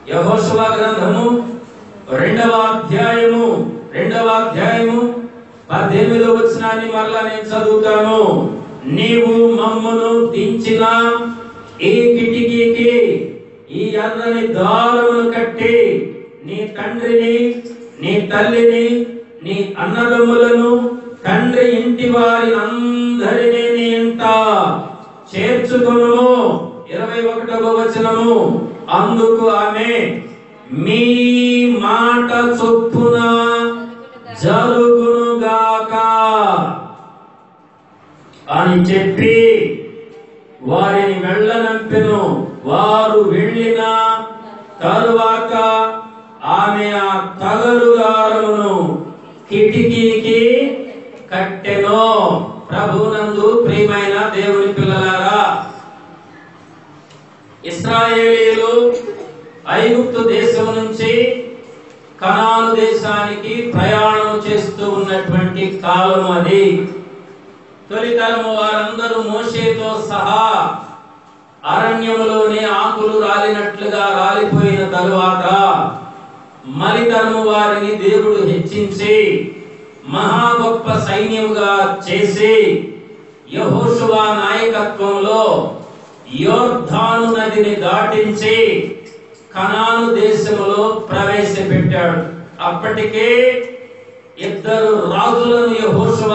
యెహోషువ గ్రంథము 2వ అధ్యాయము 18వ వచనాన్ని మరలా నేను చదువుతాను. నీవు మమ్మను దించిన ఈ కిటికీకి ఈ ఎర్రని దారమును కట్టి నీ తండ్రిని, నీ తల్లిని, నీ అన్నదమ్ములను, తండ్రి ఇంటి వారి అందరినీ నీ ఇంట చేర్చుకొను. 21వ వచనము, అందుకు ఆమె మీ మాట చొప్పున జరుగునుగాక అని చెప్పి వారిని వెళ్ళనంపెను. వారు వెళ్ళిన తరువాత ఆమె ఆ తగరుగారమును కిటికీకి కట్టెను. ప్రభునందు ప్రియమైన దేవుని పిల్లలారా, ఇశ్రాయేలీయులు ఐగుప్తు దేశం నుంచి కనాను దేశానికి ప్రయాణం చేస్తూ ఉన్నటువంటి కాలం అది. తొలితరము వారందరూ మోషేతో సహా అరణ్యములోనే ఆకులు రాలినట్లుగా రాలిపోయిన తరువాత మలితరము వారిని దేవుడు హెచ్చించి మహా గొప్ప సైన్యముగా చేసి యెహోషువ నాయకత్వంలో యోర్దాను నదిని దాటించి కనాను దేశములో ప్రవేశపెట్టాడు. అప్పటికే 2 రాజులను యెహోషువ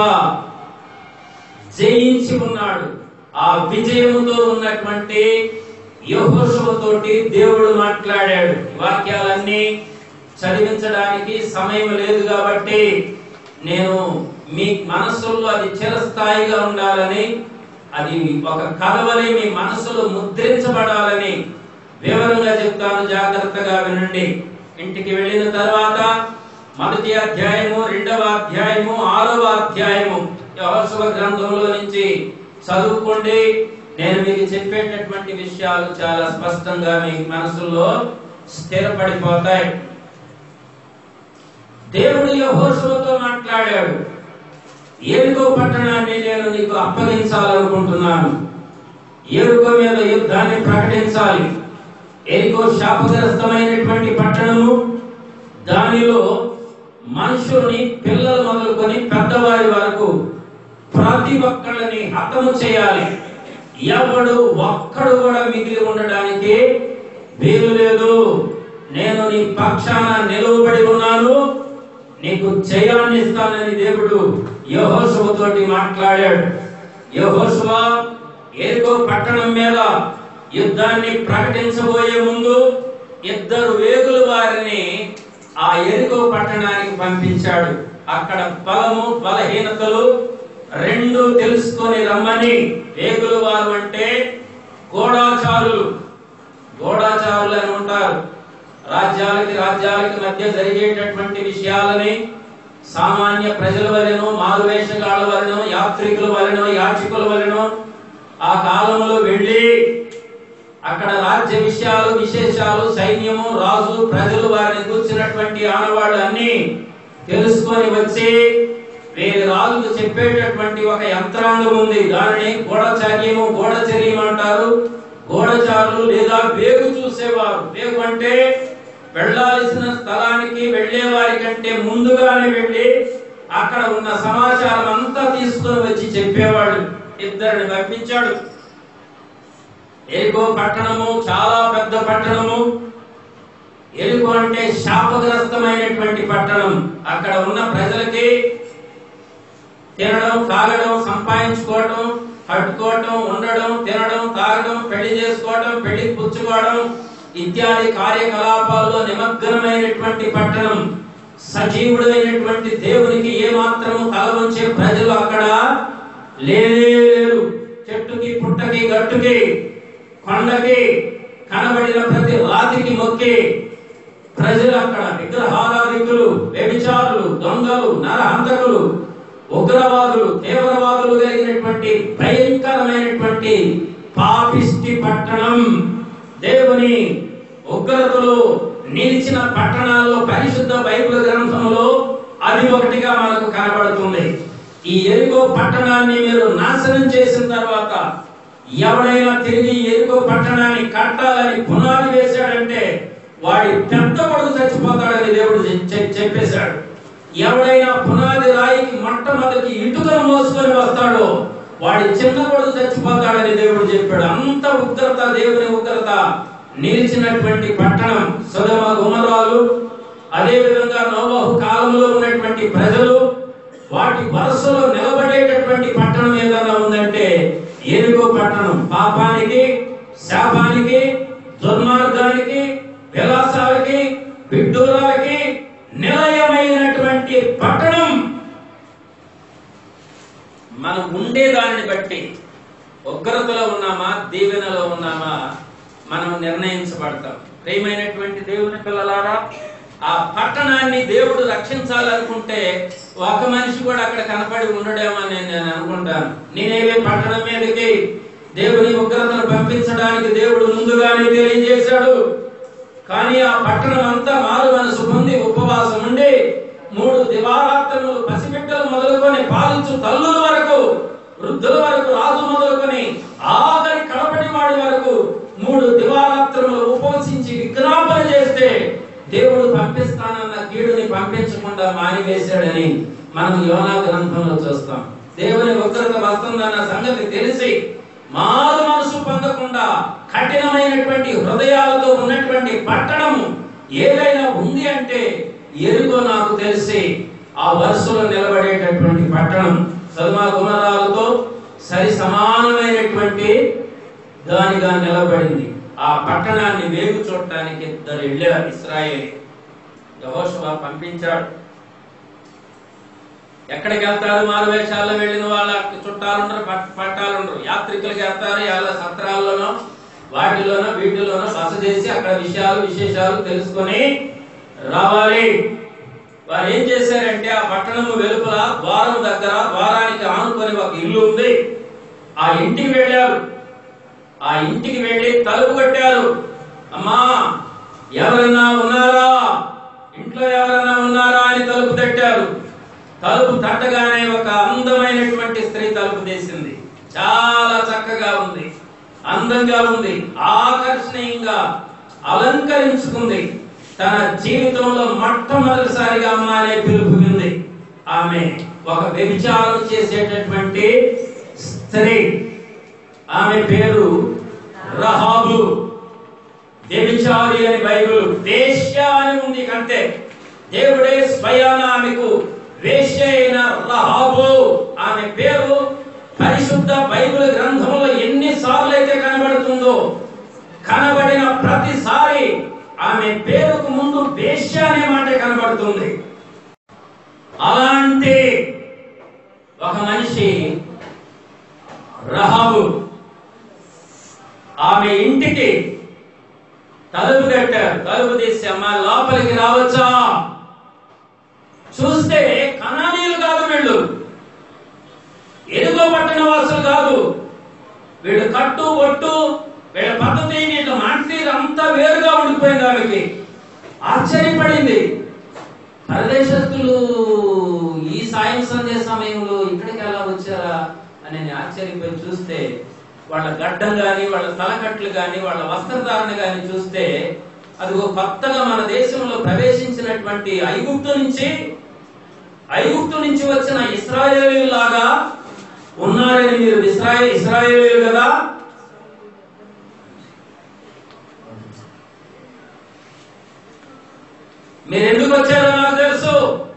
జయించి ఉన్నాడు. ఆ విజయముతో ఉన్నటువంటి యెహోషువ తోటి దేవుడు మాట్లాడాడు. వాక్యాలన్నీ చదివించడానికి సమయం లేదు కాబట్టి నేను మీ మనసుల్లో అది చిరస్థాయిగా ఉండాలని, అది ఒక కలవలి మీ మనసులో ముద్రించబడాలని వివరంగా చెప్తాను. జాగ్రత్తగా వినండి. ఇంటికి వెళ్ళిన తర్వాత 1వ అధ్యాయము, 2వ అధ్యాయము, 6వ అధ్యాయము యెహోషువ గ్రంథంలో నుంచి చదువుకోండి. నేను మీకు చెప్పేటటువంటి విషయాలు చాలా స్పష్టంగా మీ మనసులో స్థిరపడిపోతాయి. దేవుడు యెహోషువతో మాట్లాడాడు. యెరికో పట్టణాన్ని నేను నీకు అప్పగించాలనుకుంటున్నాను. యెరికో మీద యుద్ధాన్ని ప్రకటించాలి. యెరికో శాపగ్రస్తమైనటువంటి పట్టణము. దానిలో మనుషుల్ని, పిల్లలు మొదలుకొని పెద్దవారి వరకు ప్రతి ఒక్కళ్ళని హతము చేయాలి. ఎవడు ఒక్కడు కూడా మిగిలి ఉండడానికి వీలు లేదు. నేను నీ పక్షాన నిలవబడి ఉన్నాను, నీకు జయాన్ని ఇస్తానని దేవుడు యెహోషువ తోటి మాట్లాడాడు. యెహోషువ యెరికో పట్టణం మీద యుద్ధాన్ని ప్రకటించబోయే ముందు 2 వేగుల వారిని ఆ యెరికో పట్టణానికి పంపించాడు. అక్కడ బలము, బలహీనతలు రెండు తెలుసుకొని రమ్మని. వేగుల వారు అంటే గూఢాచారులు. గూఢాచారులు అని ఉంటారు. రాజ్యాలకి మధ్య జరిగేటటువంటి విషయాలని సామాన్య ప్రజల వలెనో, మారువేషగాళ్ళ వలెనో, యాత్రికుల వలెనో, యాచకుల వలెనో ఆ కాలంలో వెళ్ళి అక్కడ రాజ్య విషయాలు, విశేషాలు, సైన్యము, రాజు, ప్రజలు వారిని కూర్చున్నటువంటి ఆనవాళ్ళు అన్ని తెలుసుకొని వచ్చి వేరే రాజుకు చెప్పేటటువంటి ఒక యంత్రాంగం ఉంది. దానిని గూఢచార్యము, గూఢచర్యం అంటారు. గూఢచారులు లేదా వేగు చూసేవారు. వేగు అంటే వెళ్ళాల్సిన స్థలానికి వెళ్లే వారి కంటే ముందుగానే వెళ్ళి అక్కడ ఉన్న సమాచారం అంతా తీసుకొని వచ్చి చెప్పేవాడు. 2 పంపించాడు. యెరికో పట్టణము చాలా పెద్ద పట్టణము. యెరికో అంటే శాపగ్రస్తమైనటువంటి పట్టణం. అక్కడ ఉన్న ప్రజలకి తినడం, తాగడం, సంపాదించుకోవడం, కట్టుకోవడం, ఉండడం, తినడం, తాగడం, పెళ్లి చేసుకోవడం, పెళ్లి పుచ్చుకోవడం ఇత్యాది కార్యకలాపాల్లో నిమగ్నమైనటువంటి పట్టణం. సజీవుడైనటువంటి దేవునికి ఏమాత్రము తలవంచే ప్రజలు అక్కడ లేరు. చెట్టుకి, పుట్టకి, గట్టుకి, కొండకి కనబడిన ప్రతి రాతికి మొక్కి ప్రజలు అక్కడ విగ్రహారాధికులు, వ్యభిచారులు, దొంగలు, నరహంతకులు, ఉగ్రవాదులు, తీవ్రవాదులు కలిగినటువంటి భయంకరమైనటువంటి పాపిష్టి పట్టణం. దేవుని ఉగ్రతలో నిలిచిన పట్టణాల్లో పరిశుద్ధ బైబిల్ గ్రంథంలో అది ఒకటిగా మనకు కనబడుతుంది. ఈ యెరికో పట్టణాన్ని మీరు నాశనం చేసిన తర్వాత ఎవడైనా తిరిగి యెరికో పట్టణాన్ని కట్టాలని పునాది వేశాడంటే వాడి పెద్ద కొడుకు చచ్చిపోతాడని దేవుడు చెప్పేశాడు. ఎవడైనా పునాది రాయికి మొట్టమొదటి ఇటుకను మోసుకొని వస్తాడో వాడి చిన్న కొడుకు చచ్చిపోతాడని దేవుడు చెప్పాడు. అంత ఉగ్రత, దేవుని ఉగ్రత నిలిచినటువంటి పట్టణం సొదొమ గొమొర్రాలు. అదే విధంగా నోవహు కాలంలో ఉన్నటువంటి ప్రజలు వాటి వరుసలో నిలబడేటటువంటి పట్టణం ఏదైనా ఉందంటే ఎరికో పట్టణం. పాపానికి, శాపానికి, దుర్మార్గానికి, విలాసాలకి, విడ్డూరాలకి నిలయమైనటువంటి పట్టణం. మనం ఉండేదాన్ని బట్టి ఉగ్రతలో ఉన్నామా, దీవెనలో ఉన్నామా మనం నిర్ణయించబడతాం. ప్రియమైనటువంటి దేవుని పిల్లలారా, ఆ పట్టణాన్ని దేవుడు రక్షించాలనుకుంటే ఒక మనిషి కూడా అక్కడ కనపడి ఉండడేమని నేను అనుకుంటాను. నినేవే పట్టణం మీదకి దేవుని ఉగ్రతను పంపించడానికి దేవుడు ముందుగానే తెలియజేశాడు. కానీ ఆ పట్టణం అంతా మారు మనసు పొంది ఉపవాసం ఉండి 3 దివారాత్రములు పసిబిడ్డలు మొదలుకొని పాలించు తల్లుల వరకు, వృద్ధుల వరకు, రాజు మొదలుకొని ఆఖరి కడపటి వాడి వరకు 3 దివారాత్రములు ఉపవసించి విజ్ఞాపన చేస్తే దేవుడు పంపిస్తానన్న కీడుని పంపించకుండా మానివేశాడని మనం యోనా గ్రంథంలో చూస్తాం. దేవుని ఉగ్రత వస్తుందన్న సంగతి తెలిసి మారు మనసు పొందకుండా కఠినమైనటువంటి హృదయాలతో ఉన్నటువంటి పట్టణము ఏదైనా ఉంది అంటే ఎరికో నాకు తెలిసి ఆ వరుసలో నిలబడేటటువంటి పట్టణం. సొదొమ గొమొర్రాలతో సరి సమానమైనటువంటి దానిగా నిలబడింది. ఆ పట్టణాన్ని వేగు చూడటానికి 2 వెళ్ళారు ఇశ్రాయేలు. యెహోషువ పంపించాడు. ఎక్కడికి వెళ్తారు? మారువేషాల్లో వెళ్ళిన వాళ్ళ చుట్టాలుండరు, పట్టాలుండరు. యాత్రికులకి వెళ్తారు. ఎలా సత్రాల్లోనో వాటిలోనో వీటిలోనో బస చేసి అక్కడ విశేషాలు తెలుసుకొని రావాలి. వారు ఏం చేశారంటే ఆ పట్టణము వెలుపల ద్వారం దగ్గర ద్వారానికి ఆనుకొని ఒక ఇల్లు ఉంది. ఆ ఇంటికి వెళ్ళారు. ఆ ఇంటికి వెళ్ళి తలుపు కొట్టారు. అమ్మా ఎవరన్నా ఉన్నారా, ఇంట్లో ఎవరన్నా ఉన్నారా అని తలుపు తట్టారు. తలుపు తట్టగానే ఒక అందమైనటువంటి స్త్రీ తలుపు తీసింది. చాలా చక్కగా ఉంది, అందంగా ఉంది, ఆకర్షణీయంగా అలంకరించుకుంది. తన జీవితంలో మొట్టమొదటిసారిగా అమ్మ అనే పిలుపుకుంది. ఆమె ఒక వ్యభిచారం చేసేటటువంటి స్త్రీ. ఆమె పేరు రహాబు. వ్యభిచారి అని బైబిల్, వేశ్య అని ఉంది కంటే దేవుడే స్వయాన ఆమెకు వేశ్య అయిన రహాబు ఆమె పేరు పరిశుద్ధ బైబిల్ గ్రంథంలో ఎన్నిసార్లు అయితే కనబడుతుందో కనబడిన ప్రతిసారి ఆమె పేరుకు ముందు వేశ్య అనే మాట కనబడుతుంది. అలాంటి ఒక మనిషి రహాబు. ఆమె ఇంటికి తలుపు కట్టారు. తలుపు తీసి అమ్మ లోపలికి రావచ్చా? చూస్తే కనానీయులు కాదు, వీళ్ళు ఎరుగో పట్టణ వాసులు కాదు. వీళ్ళు కట్టు బొట్టు, వీళ్ళ పద్ధతి, వీళ్ళ మాటతీరు అంతా వేరుగా ఉండిపోయింది. ఆమెకి ఆశ్చర్యపడింది. పరదేశస్తులు ఈ సాయం సంధ్య సమయంలో ఇక్కడికి ఎలా వచ్చారా అని ఆశ్చర్యపోయి చూస్తే వాళ్ళ గడ్డం గాని, వాళ్ళ తలకట్లు గాని, వాళ్ళ వస్త్రధారణ గాని చూస్తే అది కొత్తగా మన దేశంలో ప్రవేశించినటువంటి ఐగుప్తు నుంచి వచ్చిన ఇశ్రాయేలీయుల లాగా ఉన్నారని. మీరు ఇశ్రాయేలీయులు కదా, మీరు ఎందుకు వచ్చారో నాకు తెలుసు.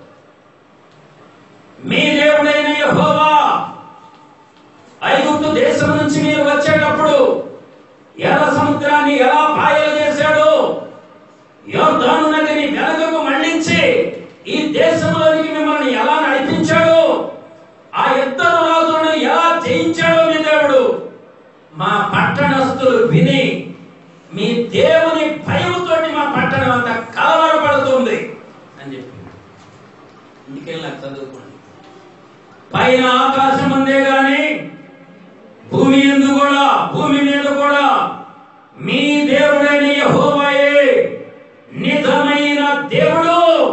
మీ దేవుడైన యెహోవా ఐగుప్తు దేశం నుంచి మీరు వచ్చేటప్పుడు ఎర్ర సముద్రాన్ని ఎలా పాయలు చేశాడు, యోర్దాను నదిని వెనకకు మళ్లించి ఈ దేశంలోనికి మిమ్మల్ని ఎలా నడిపించాడు, ఆ ఇద్దరు రాజులను ఎలా జయించాడో మీ దేవుడు మా పట్టణస్థులు విని మీ దేవుని భయముతోటి మా పట్టణం అంతా కలవరపడుతుంది అని చెప్పి ఇందుకెళ్ళి నాకు చదువుకోండి. పైన ఆకాశం ఉందే గాని భూమి మీద కూడా మీ దేవుడైన యెహోవాయే నిజమైన దేవుడు.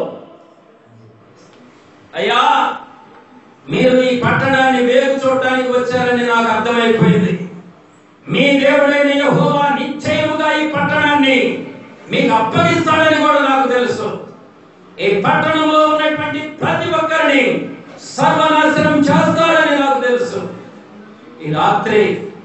అయ్యా, మీరు ఈ పట్టణాన్ని వేగు చూడటానికి వచ్చారని నాకు అర్థమైపోయింది. మీ దేవుడైన యెహోవా నిశ్చయముగా ఈ పట్టణాన్ని మీకు అప్పగిస్తాడని కూడా నాకు తెలుసు. ఈ పట్టణంలో ఉన్నటువంటి ప్రతి ఒక్కరిని సర్వనాశనం చేస్తాడని నాకు తెలుసు. ఈ రాత్రి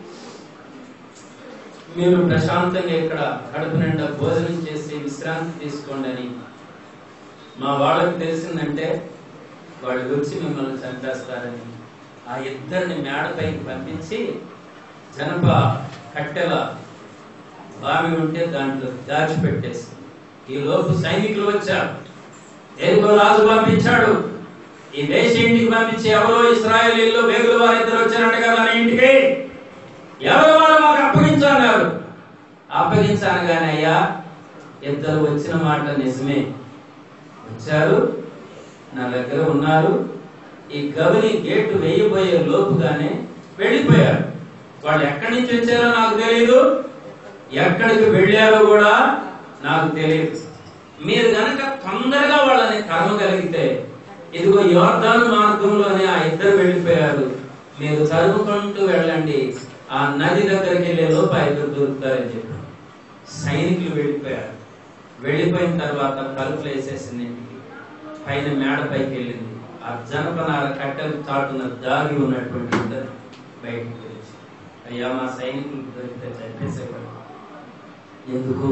మీరు ప్రశాంతంగా ఇక్కడ కడుపు నిండా భోజనం చేసి విశ్రాంతి తీసుకోండి అని మా వాళ్ళకి తెలిసిందంటే వాళ్ళు వచ్చి మిమ్మల్ని చంపేస్తారని ఆ ఇద్దరిని మేడపైకి పంపించి జనప కట్టెల బావి ఉంటే దాంట్లో దాచిపెట్టేసి ఈ లోపు సైనికులు వచ్చారు. ఎరుకో రాజు పంపించాడు. ఈ దేశ ఇంటికి పంపించి ఎవరో ఇశ్రాయేలీయులు వేగుల వారు ఇద్దరు వచ్చారంట కదా నా ఇంటికి, ఎవరో వాళ్ళు మాకు అప్పగించన్నారు. అప్పగించాను కానీ అయ్యా ఇద్దరు వచ్చిన మాట నిజమే, వచ్చారు, నా దగ్గర ఉన్నారు. ఈ గవిని గేటు వేయబోయే లోపుగానే వెళ్ళిపోయారు. వాళ్ళు ఎక్కడి నుంచి వచ్చారో నాకు తెలియదు, ఎక్కడికి వెళ్ళారో కూడా నాకు తెలియదు. మీరు గనక తొందరగా వాళ్ళని తరమగలిగితే, ఇదిగో యోర్దాను మార్గంలోనే ఆ ఇద్దరు వెళ్ళిపోయారు, మీరు తరుముకుంటూ వెళ్ళండి, ఆ నది దగ్గరికి వెళ్ళే లోపు ఆ ఇద్దరు దొరుకుతారని చెప్పారు. సైనికులు వెళ్ళిపోయారు. వెళ్ళిపోయిన తర్వాత తలుపులు వేసేసింది ఇంటికి, పైన మేడ పైకి వెళ్ళింది. ఆ జనపనార కట్టెలు చాటున దాగి ఉన్నటువంటి ఇద్దరు బయటికి వచ్చి, అయ్యా మా సైనికులు దొరికితే చంపేసేవాడు. ఎందుకు?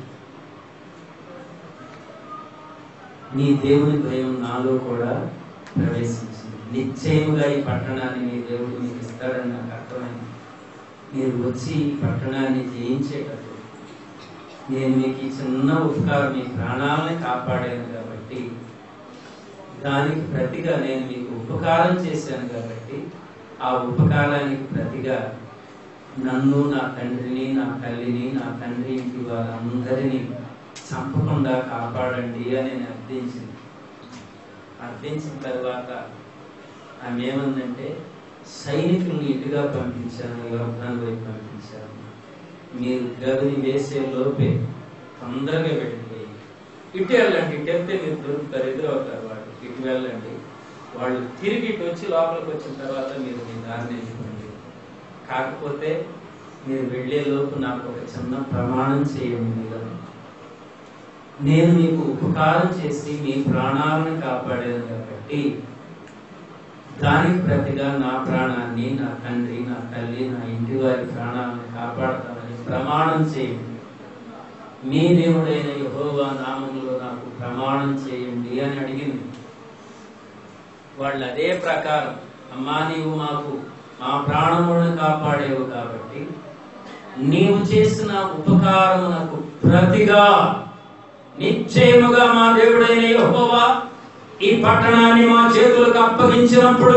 నీ దేవుని భయం నాలో కూడా ప్రవేశించింది. నిశ్చయముగా ఈ పట్టణాన్ని నీ దేవుడు మీకు ఇస్తాడని నాకు అర్థమైంది. మీరు వచ్చి ఈ పట్టణాన్ని జయించేటప్పుడు నేను మీకు ఈ చిన్న ఉపకారం, మీ ప్రాణాలని కాపాడాను కాబట్టి, దానికి ప్రతిగా నేను మీకు ఉపకారం చేశాను కాబట్టి, ఆ ఉపకారానికి ప్రతిగా నన్ను, నా తండ్రిని, నా తల్లిని, నా తండ్రి ఇంటి వారందరినీ చంపకుండా కాపాడండి అని నేను అర్థించింది. అర్థించిన తర్వాత ఆమె ఏమందంటే, సైనికుల్ని ఇటుగా పంపించాను, యోర్దాను వైపు పంపించాను, మీరు గవిని వేసే లోపే తొందరగా వెళ్ళిపోయి ఇటు వెళ్ళండి, ఇటు వెళ్తే మీరు దొరుకుతారు, ఎదురవుతారు వాళ్ళు, ఇటు వెళ్ళండి. వాళ్ళు తిరిగి ఇటు వచ్చి లోపలికి వచ్చిన తర్వాత మీరు మీ దారిని ఎంచుకోండి. కాకపోతే మీరు వెళ్ళే లోపు నాకు ఒక చిన్న ప్రమాణం చేయండి మీద, నేను మీకు ఉపకారం చేసి మీ ప్రాణాలను కాపాడాను కాబట్టి దానికి ప్రతిగా నా ప్రాణాన్ని, నా తండ్రి, నా తల్లి, నా ఇంటి వారి ప్రాణాలను కాపాడతానని ప్రమాణం చేయండి. మీ దేవుడైన యెహోవా నామములో నాకు ప్రమాణం చేయండి అని అడిగింది. వాళ్ళు అదే ప్రకారం, అమ్మా నీవు మాకు మా ప్రాణములను కాపాడేవు కాబట్టి నీవు చేసిన ఉపకారమునకు ప్రతిగా నిశ్చయముగా మా దేవుడైన యెహోవా ఈ పట్టణాన్ని మా చేతులకు అప్పగించినప్పుడు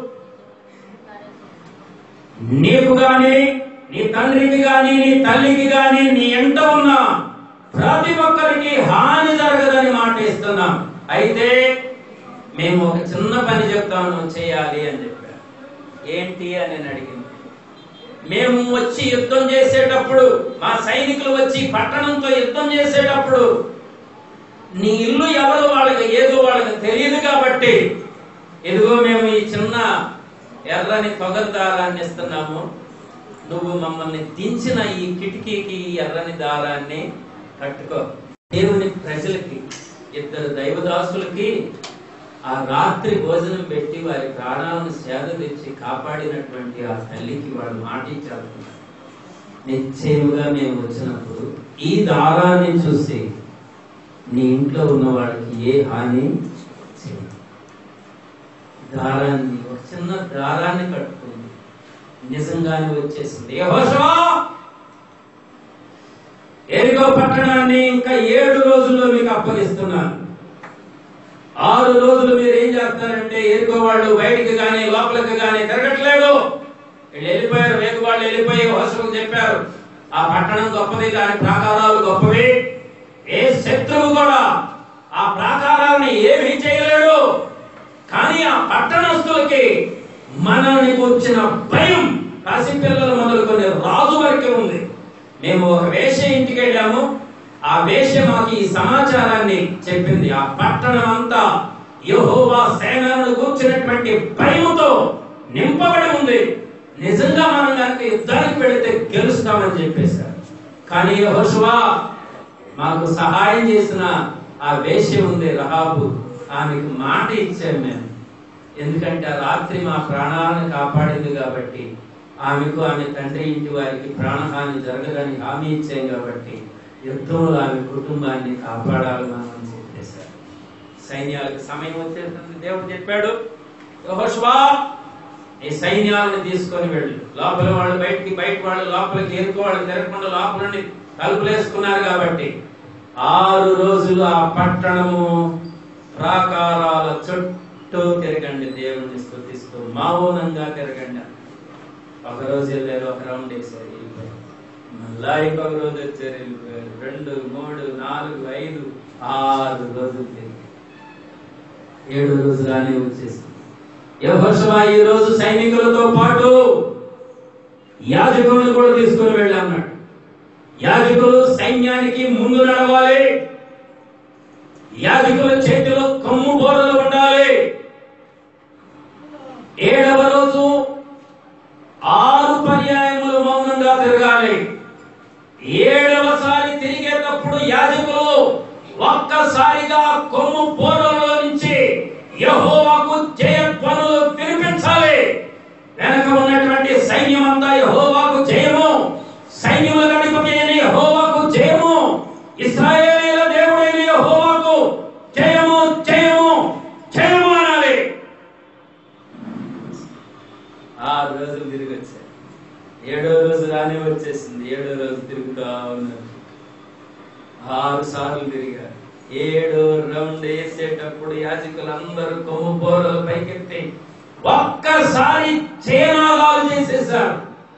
నీకు గాని, నీ తండ్రికి గాని, నీ తల్లికి గాని, నీ ఎంట ఉన్న ప్రతి ఒక్కరికి హాని జరగదని మాట ఇస్తున్నాం. అయితే మేము ఒక చిన్న పని చెప్తాము చేయాలి అని చెప్పారు. ఏంటి అని నేను అడిగింది. మేము వచ్చి యుద్ధం చేసేటప్పుడు, మా సైనికులు వచ్చి పట్టణంతో యుద్ధం చేసేటప్పుడు నీ ఇల్లు ఎవరు వాళ్ళకి ఏదో వాళ్ళకి తెలియదు కాబట్టి ఎదుగో మేము ఈ చిన్న ఎర్రని తొగరు దారాన్ని ఇస్తున్నాము, నువ్వు మమ్మల్ని దించిన ఈ కిటికీకి ఎర్రని దారాన్ని కట్టుకో. దేవుని ప్రజలకి, ఇద్దరు దైవదాసులకి ఆ రాత్రి భోజనం పెట్టి వారి ప్రాణాలను సేద తెచ్చి కాపాడినటువంటి ఆ తల్లికి వాళ్ళు మాటించారు, నిశ్చయముగా మేము వచ్చినప్పుడు ఈ దారాన్ని చూసి నీ ఇంట్లో ఉన్న వాళ్ళకి ఏ హాని చేయదు. దారాన్ని, ఒక చిన్న దారాన్ని కట్టుకుంది, నిజంగానే వచ్చేసింది. యెహోషువ, యెరికో పట్టణాన్ని ఇంకా 7 రోజుల్లో మీకు అప్పగిస్తున్నాను. 6 రోజులు మీరు ఏం చేస్తారంటే, యెరికో వాళ్ళు బయటికి గాని లోపలికి గాని తిరగట్లేదు, వీళ్ళు వెళ్ళిపోయారు. వేగు వాళ్ళు వెళ్ళిపోయి యెహోషువకు చెప్పారు, ఆ పట్టణం గొప్పది, దాని ప్రాకారాలు గొప్పవి, ఏ శత్రువు కూడా ఆ ప్రాకారాన్ని ఏమీ చేయలేడు. కానీ ఆ పట్టణస్తులకి మనల్ని కూర్చిన భయం పసిపిల్లలు మొదలుకొని రాజు వరకు ఉంది. మేము ఒక వేశ్య ఇంటికి వెళ్ళాము, ఆ వేశ్య మాకు ఈ సమాచారాన్ని చెప్పింది. ఆ పట్టణం అంతా యెహోవా సేనలను కూర్చున్నటువంటి భయముతో నింపబడి ఉంది. నిజంగా మనం కనుక యుద్ధానికి వెళితే గెలుస్తామని చెప్పేశారు. కానీ యెహోషువ మాకు సహాయం చేసిన ఆ వేశ్య ఉంది రహాబు, ఆమెకు మాట ఇచ్చాము మేము. ఎందుకంటే ఆ రాత్రి మా ప్రాణాలను కాపాడింది కాబట్టి, ఆమెకు ఆమె తండ్రి ఇంటి వారికి ప్రాణహాని జరగదని హామీ ఇచ్చాం కాబట్టి యుద్ధంలో ఆమె కుటుంబాన్ని కాపాడాలి మనం అని చెప్పేశారు. సైన్యాలకు సమయం వచ్చేసింది. దేవుడు చెప్పాడు, యెహోషువ ఈ సైన్యాలను తీసుకొని వెళ్ళు. లోపల వాళ్ళు బయటికి, బయట వాళ్ళు లోపలికి, ఎరుకు వాళ్ళు తిరగకుండా లోపల నుండి తలుపులేసుకున్నారు కాబట్టి 6 రోజులు ఆ పట్టణము ప్రాకారాల చుట్టూ తిరగండి, దేవుణ్ణి స్తుతిస్తూ మౌనంగా తిరగండి. ఒక రోజు వెళ్ళారు, ఒక రౌండ్ వేసారు, వెళ్ళిపోయారు. మళ్ళా ఇంకొక రోజు వచ్చారు, వెళ్ళిపోయారు. 2, 3, 4, 5, 6 రోజులు తిరిగి 7 రోజులానే వచ్చేసింది. యెహోషువ ఈ రోజు సైనికులతో పాటు యాజకులను కూడా తీసుకుని వెళ్ళామన్నాడు. యాజకులు సైన్యానికి ముందు నడవాలి, యాజకుల చేతిలో కొమ్ము బోరలు ఉండాలి. 7వ రోజు 6 పర్యాయములు మౌనంగా తిరగాలి. 7వసారి తిరిగేటప్పుడు యాజకులు ఒక్కసారిగా కొమ్ము బోరలో నుంచి యెహోవాకు జయ ధ్వనులు వినిపించాలి. వెనక ఉన్నటువంటి సైన్యం అంతా యెహోవాకు జయము, సైన్యముల అధిపతి అయిన యెహోవాకు జయము, ఇశ్రాయేలీయుల దేవుడైన యెహోవాకు జయము, జయము, జయము అనాలి. 6 రోజులు తిరిగి వచ్చారు. 7వ రోజు రానే వచ్చేసింది. 7వ రోజు తిరుగుతా ఉన్నారు. 6 సార్లు తిరిగారు. 7వ రౌండ్ వేసేటప్పుడు యాజకులందరూ కొమ్ము బోరలు పైకెత్తి ఒక్కసారి చేనాదాలు చేసేశారు.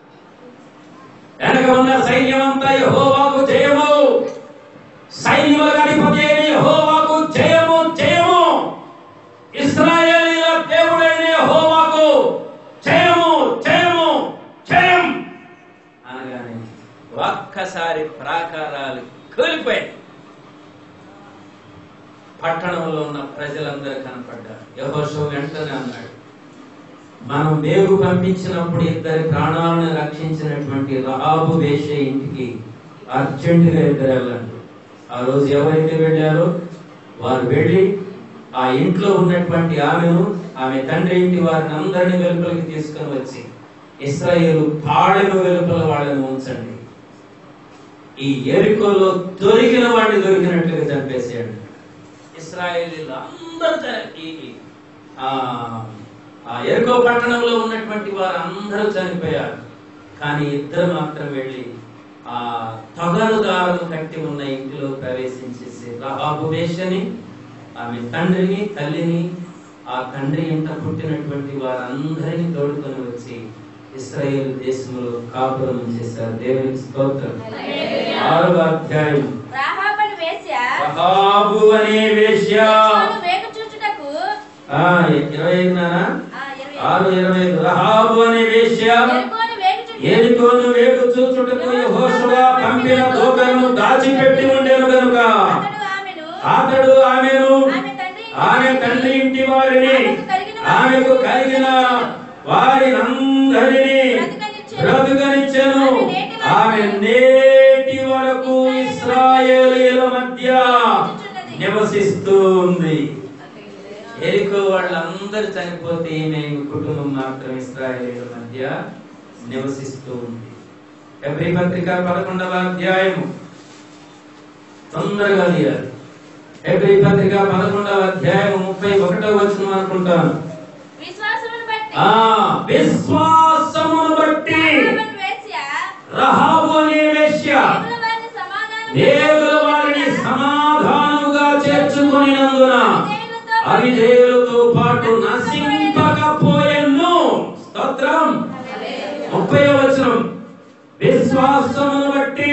వెనక ఉన్న సైన్యం అంతా యెహోవాకు జయము, సైన్యముల అధిపతి అయిన యెహోవాకు జయము, జయము, ఇశ్రాయేలీయుల దేవుడైన యెహోవాకు జయము, జయము, జయం అనగానే ఒక్కసారి ప్రాకారాలు కూలిపోయాయి. పట్టణంలో ఉన్న ప్రజలందరూ కనపడ్డారు. యెహోషువ వెంటనే అన్నాడు, మనం వేగు పంపించినప్పుడు 2 ప్రాణాలను రక్షించినటువంటి రహాబు వేశ్య ఇంటికి అర్జెంటుగా 2 వెళ్ళండి. ఆ రోజు ఎవరైతే వెళ్ళారో వారు వెళ్ళి ఆ ఇంట్లో ఉన్నటువంటి ఆమెను, ఆమె తండ్రి ఇంటి వారిని అందరినీ వెలుపలికి తీసుకొని వచ్చి ఇశ్రాయేలు పాడెను వెలుపల వాళ్ళని ఉంచండి, ఈ యెరికోలో దొరికిన వాడిని దొరికినట్లుగా చంపేసేయండి. ఇశ్రాయేలీయులు అందరూ ఆ యెరికో పట్టణంలో ఉన్నటువంటి వారు అందరూ చనిపోయారు. కానీ 2 మాత్రం వెళ్ళి ఆ తగరుదారులు కట్టి ఉన్న ఇంటిలో ప్రవేశించేసి రహాబు వేశ్యని, ఆమె తండ్రిని, తల్లిని, ఆ తండ్రి ఇంట పుట్టినటువంటి వారందరినీ తోడుకొని వచ్చి ఇశ్రాయేలు దేశంలో కాపురం చేశారు. దేవునికి స్తోత్రం. 6వ అధ్యాయం. రహాబు అనే వేశ్య 6:25 రహాబు అనే వేశ్య యెరికోను వేగు చూచుటకు యెహోషువ పంపిన దూతలను దాచిపెట్టి ఉండెను గనుక అతడు ఆమెను, ఆమె తండ్రి ఇంటి వారిని, ఆమెకు కలిగిన వారినందరినీ బ్రతుకనిచ్చెను. ఆమె నేటి వరకు ఇశ్రాయేలీయుల మధ్య నివసిస్తూ ఉంది. యెరికో వాళ్ళందరూ చనిపోతే ఈమె కుటుంబం మాత్రం ఇశ్రాయేలీయుల మధ్య నివసిస్తూ ఉంది. హెబ్రీ పత్రిక 11వ అధ్యాయము తొందరగా తీయాలి. హెబ్రీ పత్రిక 11వ అధ్యాయము 31వ వచనం అనుకుంటాను. విశ్వాసమును బట్టి రహాబు అనే వేశ్య దేవుల వారిని సమాధానముగా చేర్చుకొనినందున అవిధేయులతో పాటు నశింపకపోయెను. స్తోత్రం. 30వ వచనం. విశ్వాసమును బట్టి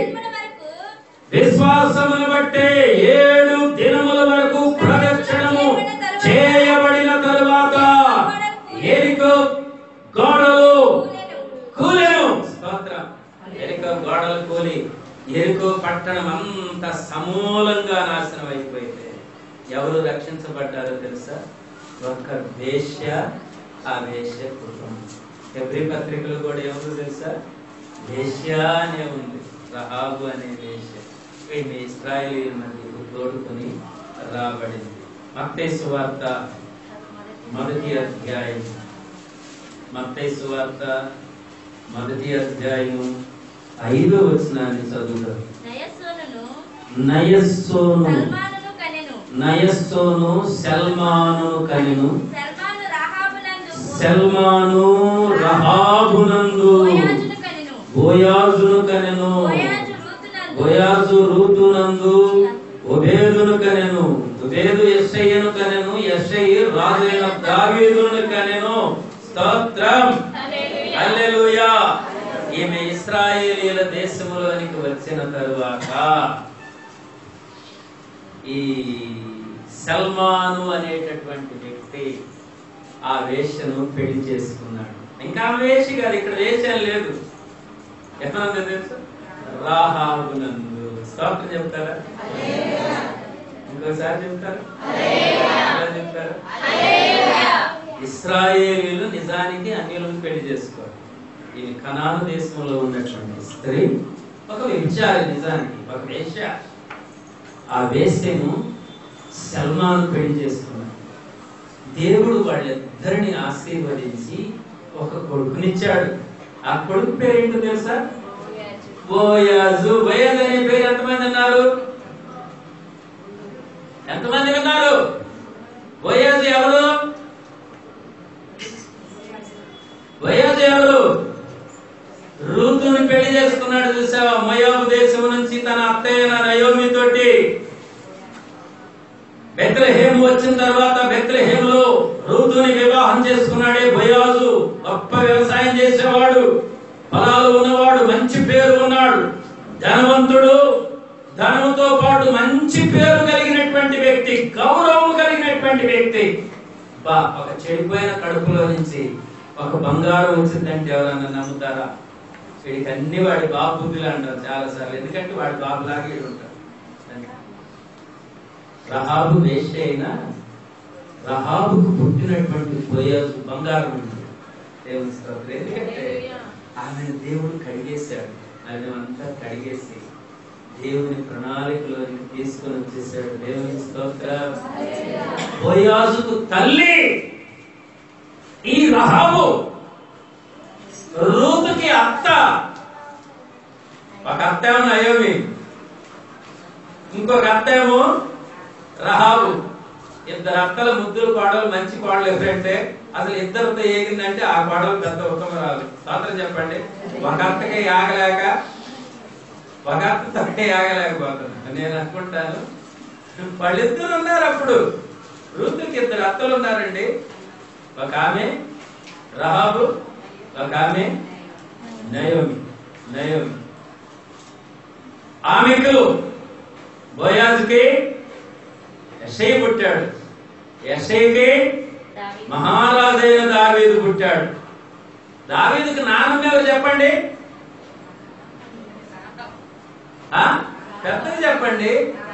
7 దినముల వరకు ప్రదక్షిణము చేయబడిన తరువాత యెరికో గోడలు కూలెను. స్తోత్రం. యెరికో గోడలు కూలి యెరికో పట్టణం అంతా సమూలంగా నాశనం అయిపోయింది. ఎవరు రక్షించబడ్డారో తెలుసా? ఒక్క వేశ్య, ఆ వేశ్య కుటుంబం. హెబ్రీ పత్రికలు కూడా ఎవరు తెలుసా? వేశ్య అనే ఉంది, రహాబు అనే వేశ్య. ఈమె ఇశ్రాయేలీయుల మధ్యకు తోడుకొని రాబడింది. మత్తయి సువార్త మొదటి అధ్యాయం, మత్తయి సువార్త మొదటి అధ్యాయం 5వ వచనాన్ని చదువుతారు. నయస్సోను సల్మాను కనెను. సల్మాను రహాబునందు బోయాజును కనెను. బోయాజు రూతునందు ఒబేదును కనెను. ఒబేదు యెషయ్యను కనెను. యెషయి రాజైన దావీదును కనెను. స్తోత్రం, హల్లెలూయా. ఈమె ఇశ్రాయేలీయుల దేశములోనికి వచ్చిన తరువాత ఈ సల్మాను అనేటటువంటి వ్యక్తి ఆ వేశ్యను పెళ్లి చేసుకున్నాడు. ఇంకా వేశ్య కాదు, ఇక్కడ వేశ్య లేదు. ఎక్కడ తెలుసు? రాహాబునందు. స్తోత్రం చెప్తారా? ఇంకోసారి చెప్తారా? చెప్తారా? ఇశ్రాయేలీయులు నిజానికి అన్యులను పెళ్లి చేసుకోరు. ఈ కనాను దేశంలో ఉన్నటువంటి స్త్రీ ఒక వ్యభిచారి, నిజానికి ఒక వేశ్య. ఆ వేశ్యను సల్మాను పెళ్లి చేసుకున్నాడు. దేవుడు వాళ్ళిద్దరిని ఆశీర్వదించి ఒక కొడుకునిచ్చాడు. ఆ కొడుకు పేరు ఏంటో తెలుసా? బోయాజు. బోయాజు అనే పేరు ఎంతమంది అన్నారు? ఎంతమంది విన్నారు? బోయాజు ఎవరు? బోయాజు ఎవరు? రూతుని పెళ్లి చేసుకున్నాడు. చూసావా? మోయాబు దేశం నుంచి తన అత్తయ్య నయోమి తోటి బెత్లెహేము వచ్చిన తర్వాత బెత్లెహేములో రూతుని వివాహం చేసుకున్నాడే బోయాజు. గొప్ప వ్యవసాయం చేసేవాడు, పొలాలు ఉన్నవాడు, మంచి పేరు ఉన్నాడు, ధనవంతుడు, ధనంతో పాటు మంచి పేరు కలిగినటువంటి వ్యక్తి, గౌరవం కలిగినటువంటి వ్యక్తి. ఒక చెడిపోయిన కడుపులో నుంచి ఒక బంగారం వచ్చిందంటే ఎవరన్నా నమ్ముతారా? వీడికి అన్ని వాడి బాబు బుద్ధులు అంటారు చాలా సార్లు. ఎందుకంటే వాడి బాబులాగే ఉంటారు. రహాబు వేశ్య అయినా రహాబుకు పుట్టినటువంటి బోయాజు బంగారం ఉంటుంది. దేవుని స్తోత్రం. ఎందుకంటే ఆమెను దేవుడు కడిగేశాడు. ఆమె అంతా కడిగేసి దేవుని ప్రణాళికలోనికి తీసుకొని వచ్చేసాడు. దేవుని స్తోత్రం. బోయాజుకు తల్లి ఈ రహాబు. రూతుకి అత్త. ఒక అత్త ఏమో నయోమి, ఇంకొక అత్త ఏమో రహాబు. ఇద్దరు అత్తల ముద్దులు కోడలు, మంచి కోడలు ఎవరంటే అసలు ఇద్దరితో ఏగిందంటే ఆ కోడలు పెద్ద ఉత్తమరాలు. స్వాతంత్రం చెప్పండి. ఒక అత్తకే ఆగలేక ఒక అత్తకే ఆగలేకపోతున్నా నేను అనుకుంటాను. వాళ్ళిద్దరు ఉన్నారు అప్పుడు. రూతుకి ఇద్దరు అత్తలు ఉన్నారండి. ఒక ఆమె రహాబు, ఒక ఆమె నయోమి. ఆమెకు బోయాజుకి యెషయి పుట్టాడు. యెషయికి మహారాజైన దావీదు పుట్టాడు. దావీదుకి నాన్నమ్మ ఎవరు చెప్పండి? పెద్దది చెప్పండి.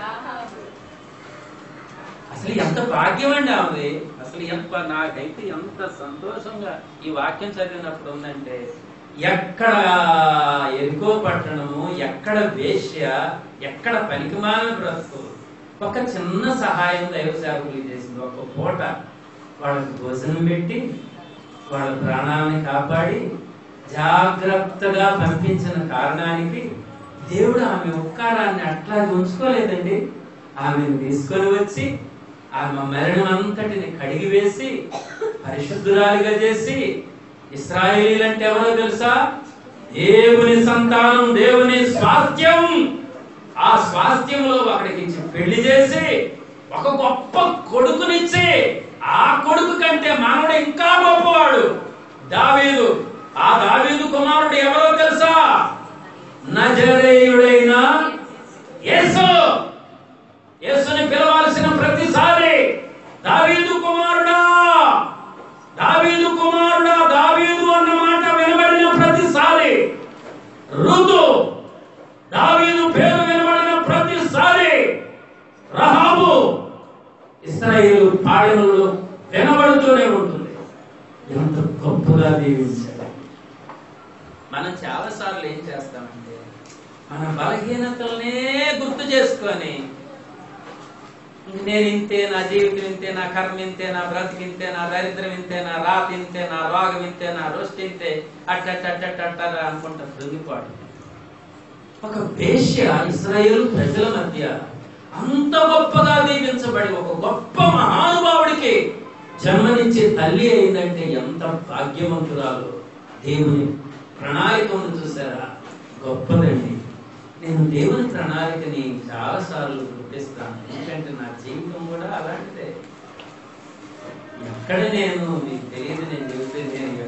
అసలు ఎంత భాగ్యం అండి ఆమెది. అసలు ఎంత, నాకైతే ఎంత సంతోషంగా ఈ వాక్యం చదివినప్పుడు ఉందంటే, ఎక్కడ ఎరుకో పట్టణము, ఎక్కడ వేశ్య, ఎక్కడ పనికిమాలిన బ్రతుకు, ఒక చిన్న సహాయం దైవ సేవకులు చేసింది. ఒక పూట వాళ్ళకి భోజనం పెట్టి వాళ్ళ ప్రాణాలను కాపాడి జాగ్రత్తగా పంపించిన కారణానికి దేవుడు ఆమె ఉపకారాన్ని అట్లా ఉంచుకోలేదండి. ఆమెను తీసుకొని వచ్చి ఆమె మరణం అంతటిని కడిగి వేసి పరిశుద్ధురాలిగా చేసి, ఇశ్రాయేలీలంటే ఎవరో తెలుసా? దేవుని సంతానం, దేవుని స్వాస్థ్యం. ఆ స్వాస్థ్యంలో ఒకడికి పెళ్లి చేసి ఒక గొప్ప కొడుకునిచ్చి, ఆ కొడుకు కంటే మానవుడు ఇంకా గొప్పవాడు దావీదు. ఆ దావీదు కుమారుడు ఎవరో తెలుసా? నజరేయుడైన యేసు. యేసుని పిలవాల్సిన ప్రతిసారి దావీదు కుమారుడా, దావీదు కుమారుడా, దావీదు అన్న మాట వినబడిన ప్రతిసారి, ఋతు దావీదు పేరు వినబడిన ప్రతిసారి, రహాబు ఇశ్రాయేలు పాడెములో వినబడుతూనే ఉంటుంది. ఎంత గొప్పగా దీవించాడు. మనం చాలా సార్లు ఏం చేస్తామంటే, మన బలహీనతలనే గుర్తు చేసుకొని నేను ఇంతే, నా జీవితం ఇంతే, నా కర్మ ఇంతే, నా బ్రతికి ఇంతే, నా దరిద్రం ఇంతే, నా రాతి ఇంతే, నా రోగం ఇంతే, నా రోస్ట్ ఇంతే, అట్లా అనుకుంటా కృంగిపాడు. ఒక వేశ్య ఇశ్రాయేలు ప్రజల మధ్య అంత గొప్పగా దీవించబడి ఒక గొప్ప మహానుభావుడికి జన్మనిచ్చే తల్లి అయిందంటే ఎంత భాగ్యవంతురాలు. దేవుని ప్రణాళిక ఉంది చూసారా, గొప్పదండి. నేను దేవుని ప్రణాళికని చాలాసార్లు గుర్తిస్తాను, ఎందుకంటే నా జీవితం కూడా అలాంటిదే. ఎక్కడ నేను మీకు తెలియదు, నేను చెబితే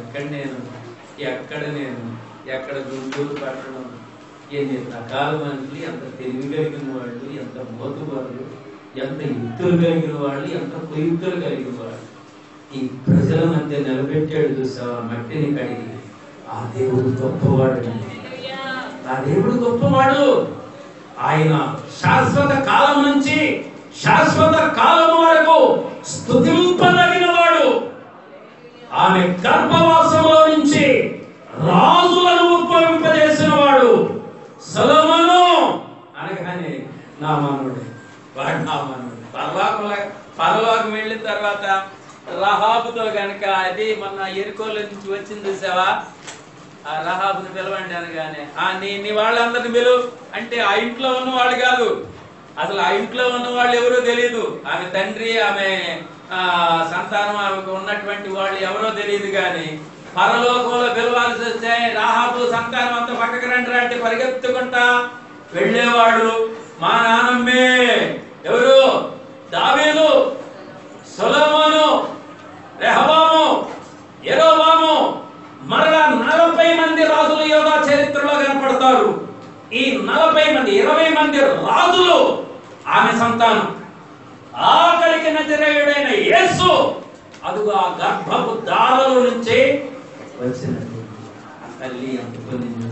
ఎక్కడ గుంటూరు పట్టడం, ఎన్ని రకాల మనుషులు, ఎంత తెలివి కలిగిన వాళ్ళు, ఎంత మోతువాళ్ళు, ఎంత యుక్తులు కలిగిన వాళ్ళు, ఎంత కుయుక్తులు కలిగిన వాళ్ళు ఈ ప్రజల మధ్య నిలబెట్టాడు చూసావా మట్టిని కడిగి. ఆ దేవుడు గొప్పవాడు, ఆ దేవుడు గొప్పవాడు. ఆయన శాశ్వత కాలం నుంచి శాశ్వత కాలం వరకు స్తుతింపదగిన వాడు. ఆమె గర్భవాసంలో నుంచి రాజులను ఉద్భవింపజేసిన వాడు. సొలొమోను అనగానే నా మనవుడు, వాడు నా మనవుడు. పరలోకం వెళ్ళిన తర్వాత రహాబుతో గనక, అది మొన్న ఎరుకోల నుంచి వచ్చింది చూసావా, ఆ రహాబుని పిలవండి అనగానే నీ వాళ్ళందరిని పిలువు అంటే ఆ ఇంట్లో ఉన్నవాళ్ళు కాదు, అసలు ఆ ఇంట్లో ఉన్న వాళ్ళు ఎవరో తెలియదు. ఆమె తండ్రి, ఆమె సంతానం, ఆమెకు ఉన్నటువంటి వాళ్ళు ఎవరో తెలియదు. కానీ పరలోకంలో పిలవాల్సి వస్తే రాహాబు సంతానం అంతా పక్కకు రండి అంటే పరిగెత్తుకుంటా వెళ్ళేవాడు. మా నాన్నమ్మే ఎవరు, దావీదు, సొలొమోను, రెహబాము, యెరోబాము, మరలా 40 మంది రాజులు యోధా చరిత్రలో కనపడతారు. ఈ 40 మంది 20 మంది రాజులు ఆమె సంతానం. ఆఖరికి నజరేయుడైన యేసు అదుగు ఆ గర్భపు దారుల నుంచి వచ్చినది. తల్లి ఎంత పొందింది.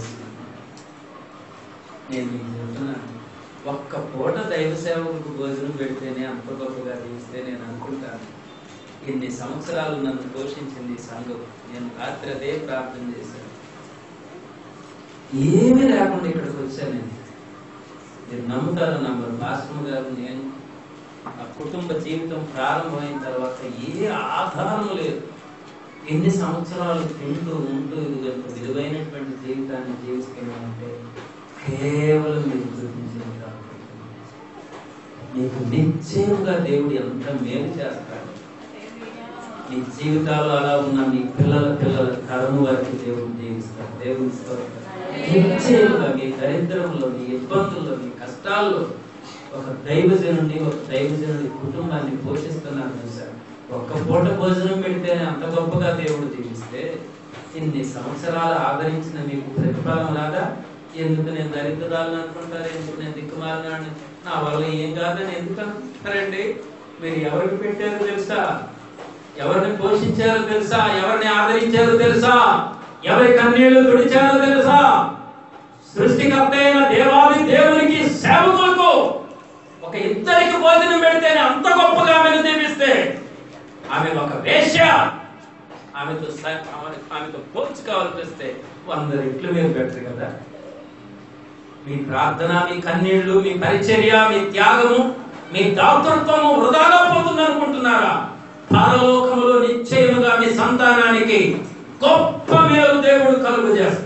నేను మీకు చెప్తున్నాను, ఒక్క పూట దైవ సేవకులకు భోజనం పెడితేనే అంత గొప్పగా తీస్తే నేను అనుకుంటాను. ఇన్ని సంవత్సరాలు నన్ను పోషించింది ఈ సంఘం. నేను రాత్రి అదే ప్రార్థన చేశాను. ఏమీ లేకుండా ఇక్కడికి వచ్చాను. మీరు నమ్ముతారు నమ్మరు, పాస్టర్ గారు నేను ఆ కుటుంబ జీవితం ప్రారంభమైన తర్వాత ఏ ఆధారం లేదు. ఎన్ని సంవత్సరాలు తింటూ ఉంటూ ఎంత విలువైనటువంటి జీవితాన్ని జీవిస్తున్నామంటే కేవలం మీరు చూపించిన మీకు నిశ్చయంగా దేవుడు ఎంత మేలు చేస్తాడు. మీ జీవితాలు అలా ఉన్న మీ పిల్లల తరము వారికి దేవుడు జీవిస్తాడు. దేవుని నిశ్చయంగా మీ దరిద్రంలో, మీ ఇబ్బందుల్లో, మీ కష్టాల్లో ఒక దైవజనుడి కుటుంబాన్ని పోషిస్తున్నారు చూసారు. ఒక్క పూట భోజనం పెడితేనే అంత గొప్పగా దేవుడు జీవిస్తే ఇన్ని సంవత్సరాలు ఆదరించిన మీకు ప్రతిఫలం రాదా? ఎందుకు నేను దరిద్రాలను అనుకుంటారు, ఎందుకు నేను దిక్కుమాలినాన్ని, నా వల్ల ఏం కాదని ఎందుకు అనుకుంటారండి? మీరు ఎవరికి పెట్టారో తెలుసా, ఎవరిని పోషించారో తెలుసా, ఎవరిని ఆదరించారో తెలుసా, ఎవరి కన్నీళ్లు తుడిచారో తెలుసా? సృష్టికర్త అయిన దేవాది దేవునికి సేవకులకు ఒక ఇద్దరికి భోజనం పెడితేనే అంత గొప్పగా ఆమెను దీవిస్తే, ఆమె ఒక వేశ్య, ఆమెతో పోల్చుకోవాల్సి 100 రెట్లు మీరు బెటర్ కదా. మీ ప్రార్థన, మీ కన్నీళ్లు, మీ పరిచర్య, మీ త్యాగము, మీ దాతృత్వము వృధాగా పోతుంది అనుకుంటున్నారా? పరలోకములో నిశ్చయముగా మీ సంతానానికి గొప్ప మేలు దేవుడు కలుగు చేస్తాడు.